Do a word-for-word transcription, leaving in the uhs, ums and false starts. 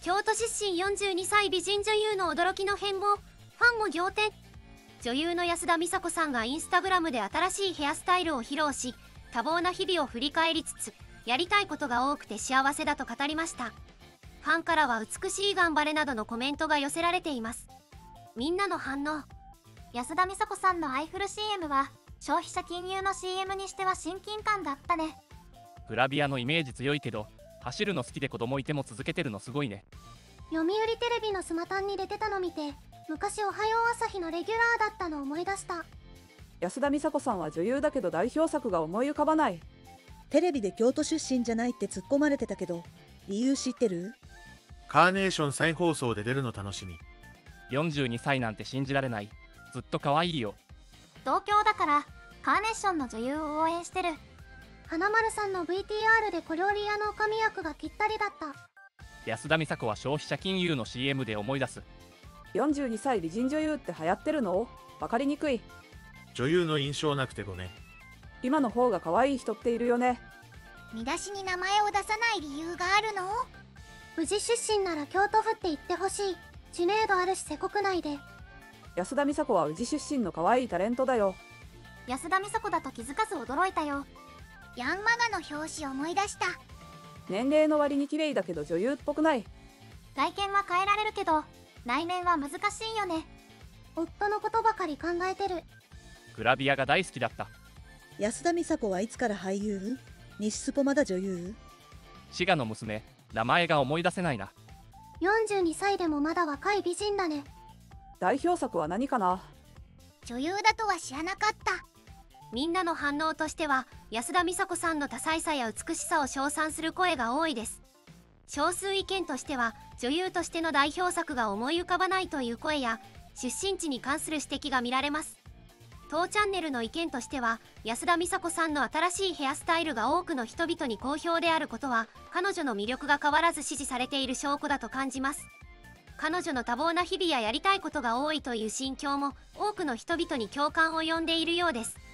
京都出身よんじゅうにさい美人女優の驚きの変貌、ファンも仰天。女優の安田美沙子さんがインスタグラムで新しいヘアスタイルを披露し、多忙な日々を振り返りつつ、やりたいことが多くて幸せだと語りました。ファンからは美しい頑張れなどのコメントが寄せられています。みんなの反応。 安田美沙子さんのアイフル シーエム は消費者金融の シーエム にしては親近感だったね。 グラビアのイメージ強いけど、走るの好きで子供いても続けてるのすごいね。 読売テレビのスマタンに出てたの見て、昔おはよう朝日のレギュラーだったの思い出した。 安田美沙子さんは女優だけど代表作が思い浮かばない。 テレビで京都出身じゃないって突っ込まれてたけど、理由知ってる？ カーネーション再放送で出るの楽しみ。 よんじゅうにさいなんて信じられない。ずっと可愛いよ。 東京だからカーネーションの女優を応援してる。 花丸さんの ブイティーアール で小料理屋の女将役がぴったりだった。 安田美沙子は消費者金融の シーエム で思い出す。 よんじゅうにさい美人女優って流行ってるの？わかりにくい。 女優の印象なくてごめん。 今の方が可愛い人っているよね。 見出しに名前を出さない理由があるの？ 宇治出身なら京都府って言ってほしい。知名度あるし瀬国内で。 安田美沙子は宇治出身の可愛いタレントだよ。 安田美沙子だと気づかず驚いたよ。ヤンマガの表紙思い出した。 年齢の割に綺麗だけど女優っぽくない。 外見は変えられるけど内面は難しいよね。 夫のことばかり考えてる。 グラビアが大好きだった。 安田美沙子はいつから俳優？西スポまだ女優？ 滋賀の娘、名前が思い出せないな。 よんじゅうにさいでもまだ若い美人だね。 代表作は何かな？ 女優だとは知らなかった。 みんなの反応としては、安田美沙子さんの多彩さや美しさを称賛する声が多いです。少数意見としては、女優としての代表作が思い浮かばないという声や、出身地に関する指摘が見られます。当チャンネルの意見としては、安田美沙子さんの新しいヘアスタイルが多くの人々に好評であることは、彼女の魅力が変わらず支持されている証拠だと感じます。彼女の多忙な日々ややりたいことが多いという心境も、多くの人々に共感を呼んでいるようです。